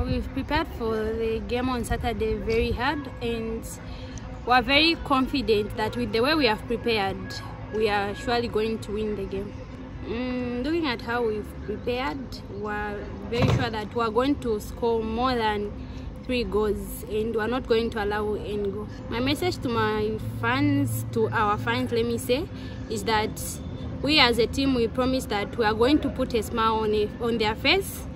We've prepared for the game on Saturday very hard, and we're very confident that with the way we have prepared, we are surely going to win the game. Looking at how we've prepared, we're very sure that we're going to score more than 3 goals, and we're not going to allow any goal. My message to my fans, to our fans, let me say, is that we as a team, we promise that we are going to put a smile on their face